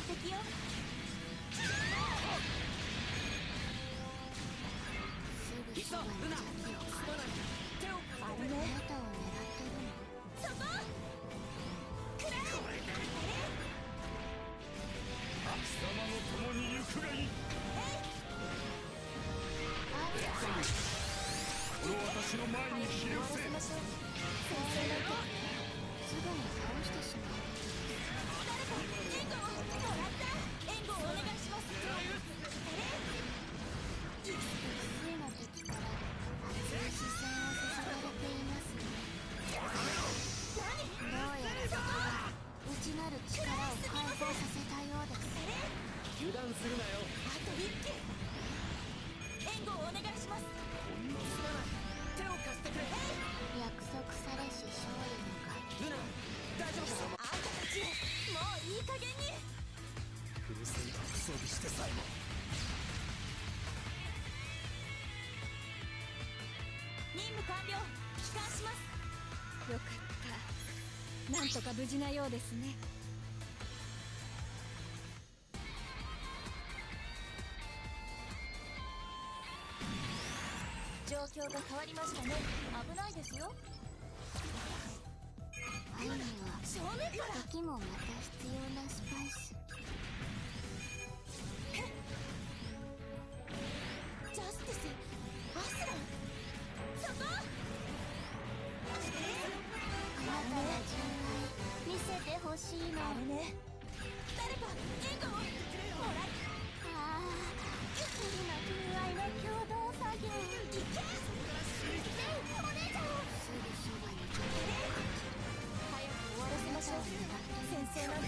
敵よ。 いっそルナ、すまない。手を貸してくれ。 ああなたを狙ってるの。 そこくらえ。 これで貴様の共に行くがいい。この私の前にひれ終わら伏せ。 せましょう。先生のすぐに倒してしまう。 誰か援護をもらった。援護をお願いします。 複数の敵から熱い視線を注がれていますね。どうやら敵は内なる力を解放させたようです。 油断するなよ。 あと一機。援護をお願いします。 すまない。手を貸してくれ。 約束されし勝利のルナ、大丈夫か。 あんたたちもういい加減に。 うるせえクソビしてさえも。 任務完了。帰還します。 よかった。なんとか無事なようですね。 状況が変わりましたね。危ないですよ。 愛には正面から敵もまた必要なスパイス。 ジャスティス、アスラン、そこ。 あなたの純愛見せてほしいの。 あれね。誰か援護をもらっああ、一人の純愛の共同作業。 いけ。お姉ちゃんをすぐそばに早く終わらせましょう。先生なんて。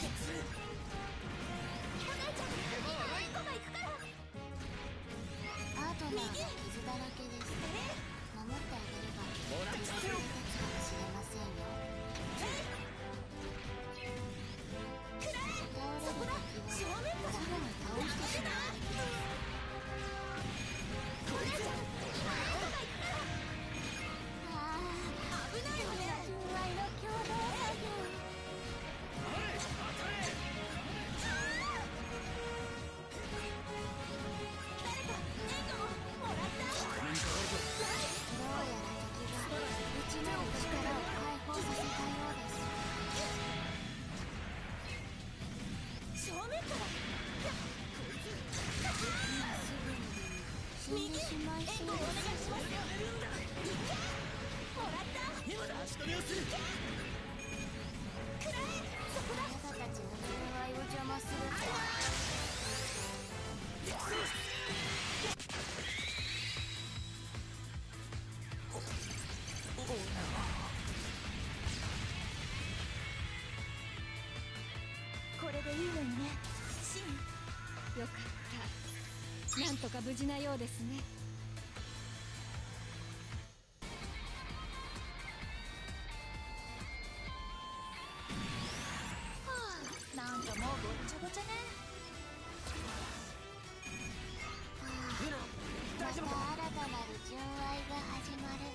お姉ちゃん、援護が行くから。 パートナーが傷だらけです。守ってあげれば役立つかもしれませんよ。 くらえ。そこだ。正面からすぐに倒してしまう。 お姉ちゃん、今援護が行くから。 ああ、 危ないわね。 純愛の共同作業。 誰か援護をもらった。 どうやら敵が内なる力を解放させたようです。 正面から。 死んでしまいそう援護をお願いです。 します。いけ。もらった。 今だ。足止めをする。 くらえ。そこだ。 あなたたちの純愛を邪魔するとこれでいいのにね。シン。 よかった。なんとか無事なようですね。 なんかもうごっちゃごちゃね。 ルナ、 また大丈夫か。 新たなる純愛が始まる。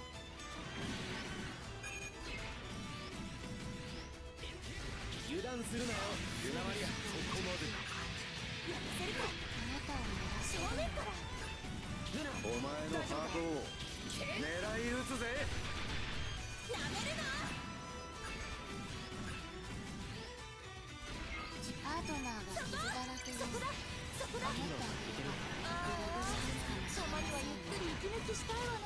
油断するなよ。ルナマリア。そこまで。 やらせるか。 あなたを狙正面から。 ルナ、 お前のハートを狙い撃つぜ。 なめるな。 パートナーが傷だらけです。 そこだ。そこだ。 守ってあげればたまにはゆっくり息抜きしたいわね。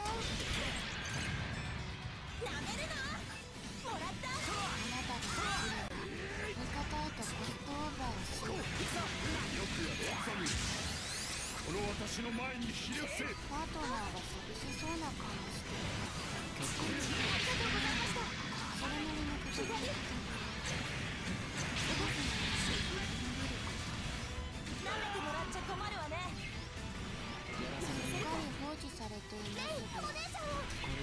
なめるな。もらった。 あなたができれば味方へとゴッドオーバーをしよくやったザミ。この私の前にひれ伏せ。 パートナーが寂しそうな顔をしています。 ありがとうございました。 それなりのことができたの舐めてもらっちゃ困るわね。 すっかり放置されていますが、 お姉ちゃんを。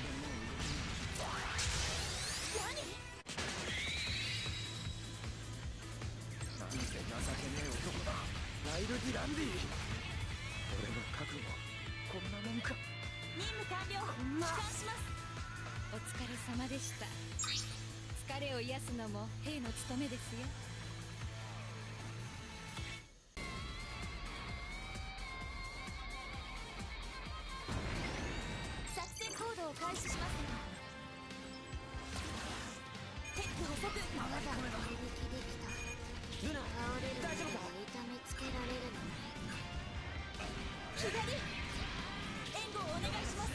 何。 なんて情けねえ男だ。ライル・ディランディ。俺の覚悟こんなもんか。 任務完了。帰還します。 お疲れ様でした。疲れを癒すのも兵の務めですよ。 速まだ攻撃できた。 ルナ倒れるまで大丈夫か。 痛めつけられるのね。 左援護をお願いします。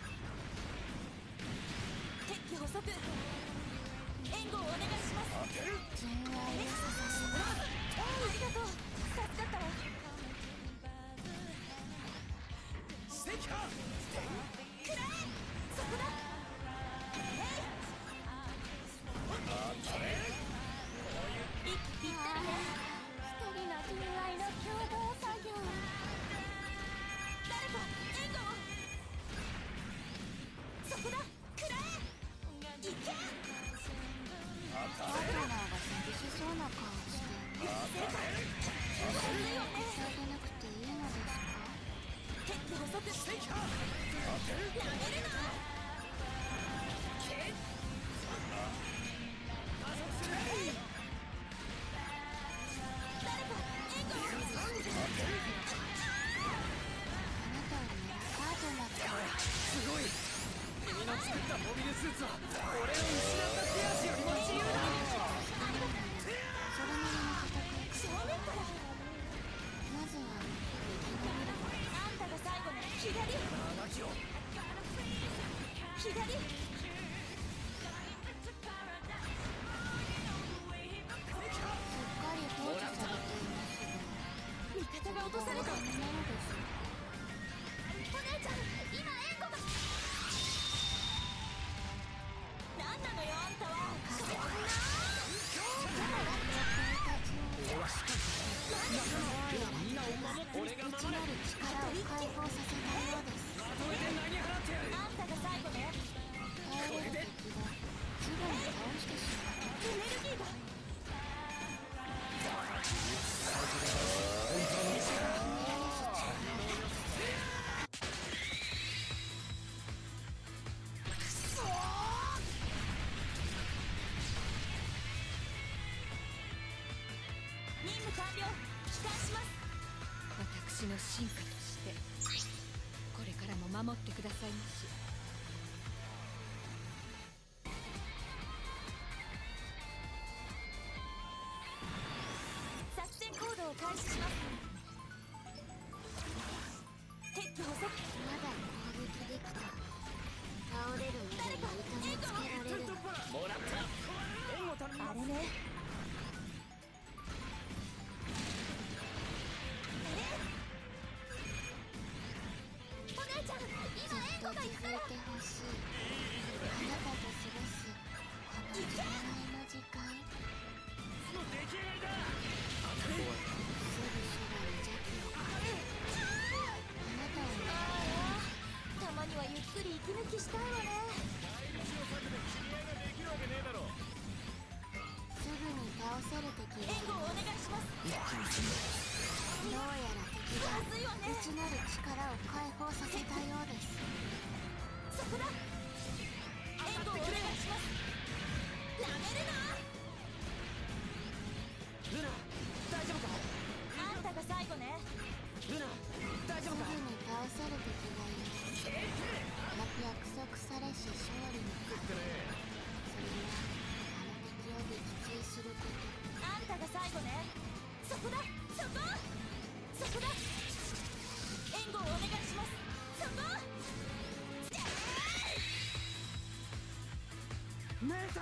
敵機捕捉援護をお願いします。 純愛をささします。 ありがとう、助かったわ。 セキハくらえ、そこだ。ぴったりね。 二人の純愛の共同作業。 誰か援護を。そこだ、くらえ。いけ。 パートナーが寂しそうな顔をしています。 正解。まずいわね。 してあげなくていいのですか？ 敵機捕捉やめるな。誰か援護を。 あなたを狙うパートナーがすごい。君の作ったモビルスーツは俺の失った手足よりも自由だ。 それなりの戦い正面から。 まずはあんたが最後ね。左 7キロ。 左。 すっかり放置されていますが、 味方が落とされた。 ダメなのでしょうお姉ちゃん、今援護が。何なのよあんたは。そんな。 みんなを守って俺が守る。 内なる力を解放させたようです。 まとめて投げ払ってやる。 あんたが最後ね。 耐えれる敵がすぐに倒してしまう。 エネルギーが。任務完了。帰還します。 私の進化としてこれからも守ってくださいまし。 作戦行動を開始します。敵機捕捉。 まだ攻撃できた。倒れるまでに痛めつけられるの。 もらった援護頼みます。 あれね。お姉ちゃん、今援護が行くから。 続いてほしい。あなたと過ごすこの純愛の時間。 の出来上がりだ。 すぐそばに邪気を感じ、あなたを狙ああ、たまにはゆっくり息抜きしたいわね。 すぐに倒せる敵がい援護をお願いします。 どうやら敵がまずいわね。 内なる力を解放させたようです。 そこだ。援護をお願いします。やめるな。 ルナ大丈夫か。 あんたが最後ね。 ルナ大丈夫か。 すぐに倒せる敵がいます。約束されし勝利の数、それはあの敵を撃墜すること。 あんたが最後ね。そこだ、そこ。そこだ。援護をお願いします。そこ。 姉さん。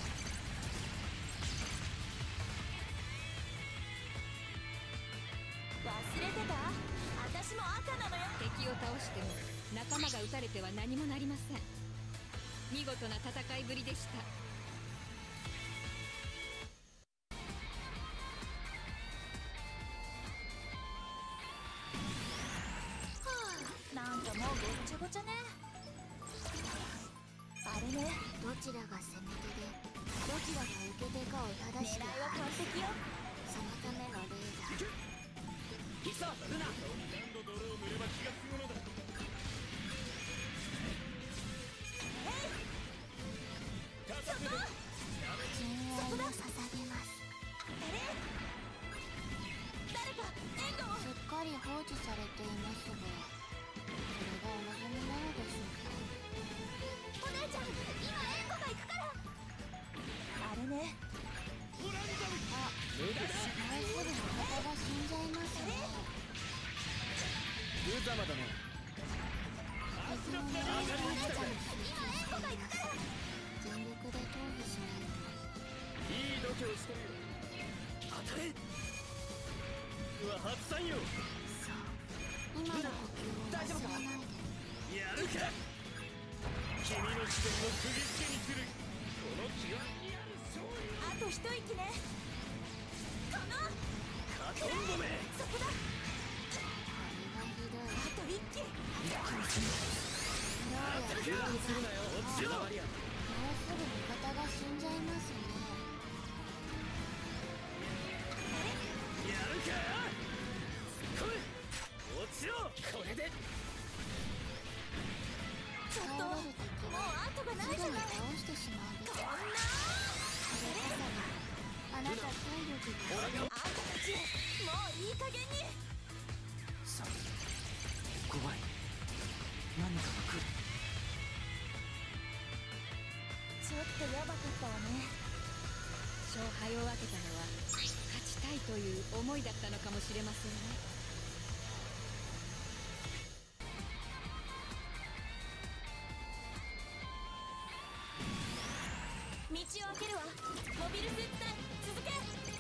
忘れてた？私も赤なのよ。 敵を倒しても仲間が撃たれては何もなりません。見事な戦いぶりでした。 なんかもうごっちゃごちゃね。あれね。 どちらが攻め手でどちらが受け手かを正しく狙いは完判断する。 璧よ。 そのためのレーダー。 いくぞルナ。 純愛を捧げます。 誰か援護を。 すっかり放置されていますが、それがお望みなのでしょうか。 お姉ちゃん、今援護が行くから。あれね。 まだね。 敵の狙いがあなたに集中しています全力で逃避しないといい度胸してるよ。当たれ。うわ初参与。 今の呼吸を忘れないでやるか。君の視線を釘付けにする。この極みにある勝利。 あと一息ね。このカトンボメ。 そこだ。 これがひどいあと一気。 どうやら油断するなよ。落ちろ。 もうすぐ味方が死んじゃいますねやるか。突っ込め。落ちろ。これでちょっともう後がないすぐにじゃない。 倒してしまうべきこんなそれこそがあなた体力があんたたちもういい加減に。 3、5倍。何かが来る。 ちょっとやばかったわね。 勝敗を分けたのは勝ちたいという思いだったのかもしれませんね。 道を開けるわ。モビルスーツ隊続け。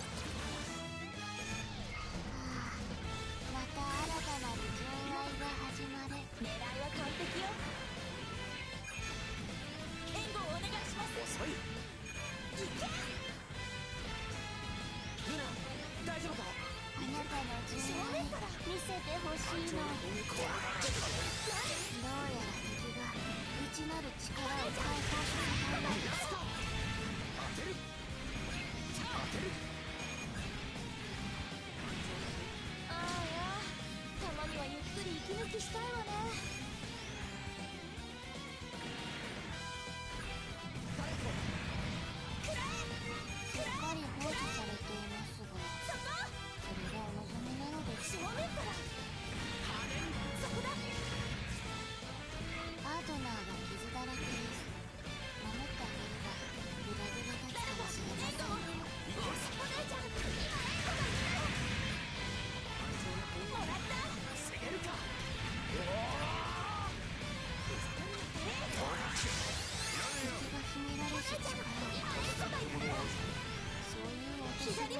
また新たなる純愛が始まる狙いは完璧よ。援護をお願いします。 遅い。 いけ。 ルナ大丈夫か。 あなたの純愛見せてほしいのどうやら敵が内なる力を解放させたんだ当てる。当てる。 ああ、たまにはゆっくり息抜きしたいわね。 しっかり放置されていますがそこそれがお望みなのです正面から。そこだ。 パートナーが傷だらけです守ってあげればグダグダ立つかもしれませんよお姉ちゃん、今援護がもらった。 防げるか。 敵が秘められし力をそういうお年頃なのでしょ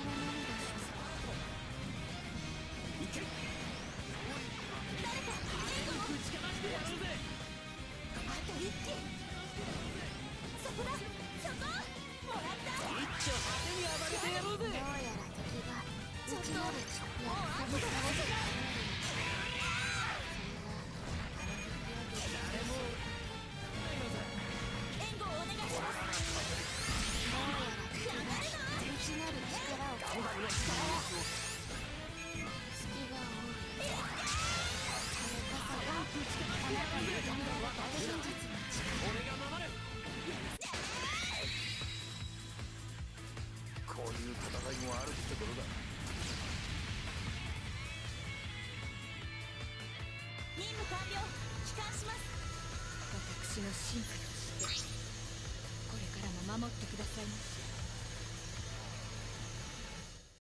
いけ。 誰か援護を。 ぶちかましてやるぜ。 あと一気。そこだ。そこもらった。 一丁派手に暴れてやろうぜ。 どうやら敵がちょっと内なる力をもう後がないじゃない。 誰も援護をお願いします。 どうやら敵が内なる力を頑張るよ。 隙が多いそれこそがあなたのための真実の力俺が守る。こういう戦いもあるってことだ。 任務完了。帰還します。 私の神父としてこれからも守ってくださいまし。